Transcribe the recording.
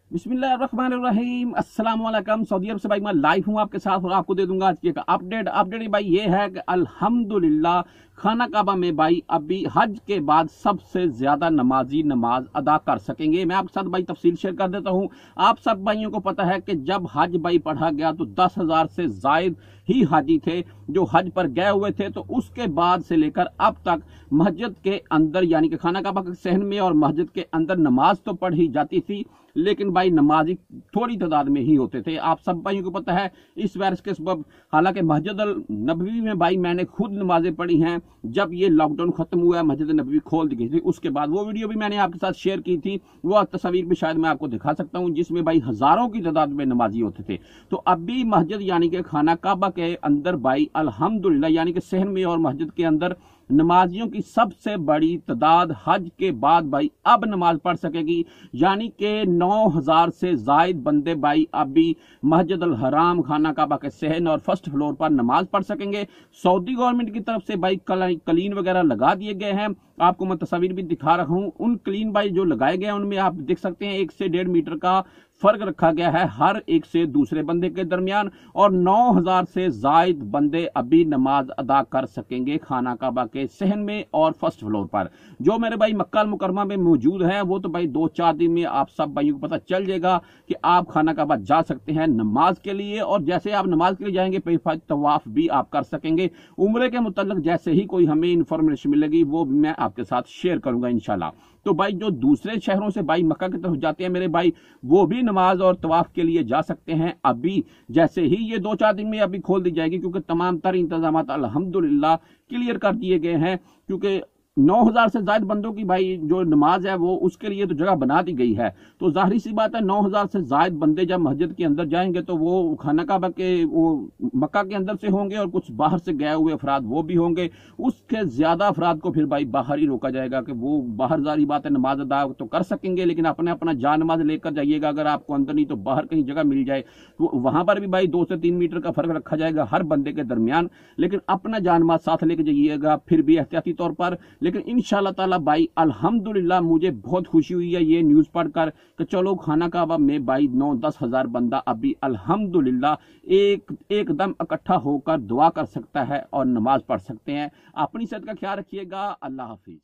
बिस्मिल्लाहिर्रहमानिर्रहीम। अस्सलाम वालेकुम। सऊदी अरब से भाई मैं लाइव हूँ आपके साथ और आपको दे दूंगा आज की एक अपडेट भाई ये है कि अल्हम्दुलिल्लाह खाना काबा में भाई अभी हज के बाद सबसे ज्यादा नमाजी नमाज अदा कर सकेंगे। मैं आपके साथ भाई तफसील शेयर कर देता हूँ। आप सब भाइयों को पता है कि जब हज भाई पढ़ा गया तो 10,000 से जायद ही हाजी थे जो हज पर गए हुए थे। तो उसके बाद से लेकर अब तक मस्जिद के अंदर यानी कि खाना काबा के सहन में और मस्जिद के अंदर नमाज तो पढ़ी जाती थी, लेकिन भाई नमाजी थोड़ी तादाद में ही होते थे। आप सब भाइयों को पता है इस वायरस के सबब, हालांकि मस्जिद अल नबवी में भाई मैंने खुद नमाजें पढ़ी हैं जब ये लॉकडाउन खत्म हुआ, मस्जिद नबवी खोल दी गई थी। उसके बाद वो वीडियो भी मैंने आपके साथ शेयर की थी, वो तस्वीर भी शायद मैं आपको दिखा सकता हूँ, जिसमें भाई हजारों की तादाद में नमाजी होते थे। तो अभी मस्जिद यानी कि खाना काबा के अंदर भाई अल्हम्दुलिल्लाह यानी कि सहन में और मस्जिद के अंदर नमाजियों की सबसे बड़ी तादाद हज के बाद भाई अब नमाज पढ़ सकेगी। यानी कि 9,000 से जायद बंदे भाई अभी मस्जिद अल हराम खाना काबा के सहन और फर्स्ट फ्लोर पर नमाज पढ़ सकेंगे। सऊदी गवर्नमेंट की तरफ से भाई कलीन वगैरह लगा दिए गए हैं। आपको मैं तस्वीर भी दिखा रहा हूं। उन क्लीन भाई जो लगाए गए हैं उनमें आप देख सकते हैं 1 से 1.5 मीटर का फर्क रखा गया है हर एक से दूसरे बंदे के दरमियान, और 9,000 से जायद बंदे अभी नमाज अदा कर सकेंगे खाना काबा के सहन में और फर्स्ट फ्लोर पर। जो मेरे भाई मक्का अल मुकरमा में मौजूद है वो तो भाई 2-4 दिन में आप सब भाइयों को पता चल जाएगा कि आप खाना काबा जा सकते हैं नमाज के लिए। और जैसे आप नमाज के लिए जाएंगे तवाफ भी आप कर सकेंगे। उम्रे के मुताल्लिक जैसे ही कोई हमें इंफॉर्मेशन मिलेगी वो भी मैं आपके साथ शेयर करूंगा इंशाल्लाह। तो भाई जो दूसरे शहरों से भाई मक्का की तरफ जाते हैं मेरे भाई, वो भी नमाज और तवाफ के लिए जा सकते हैं अभी, जैसे ही ये 2-4 दिन में अभी खोल दी जाएगी, क्योंकि तमाम तर इंतजाम अल्हम्दुलिल्लाह क्लियर कर दिए गए हैं। क्योंकि 9,000 से ज्यादा बंदों की भाई जो नमाज है वो उसके लिए तो जगह बना दी गई है। तो जाहिर सी बात है 9,000 से ज्यादा बंदे जब मस्जिद के अंदर जाएंगे तो वो खाना काबा के वो मक्का के अंदर से होंगे और कुछ बाहर से गए हुए अफराद वो भी होंगे। उसके ज्यादा अफराद को फिर भाई बाहर ही रोका जाएगा कि वो बाहर जारी बात है नमाज अदा तो कर सकेंगे, लेकिन अपने अपना जान नमाज लेकर जाइएगा। अगर आपको अंदर नहीं तो बाहर कहीं जगह मिल जाए तो वहां पर भी भाई 2 से 3 मीटर का फर्क रखा जाएगा हर बंदे के दरमियान, लेकिन अपना जान नमाज साथ लेकर जाइएगा फिर भी एहतियाती तौर पर। लेकिन इंशाअल्लाह भाई अल्हम्दुलिल्लाह मुझे बहुत खुशी हुई है ये न्यूज पढ़कर कि चलो खाना काबा में भाई 9-10 हजार बंदा अभी अल्हम्दुलिल्लाह एकदम इकट्ठा होकर दुआ कर सकता है और नमाज पढ़ सकते हैं। अपनी सेहत का ख्याल रखिएगा। अल्लाह हाफिज।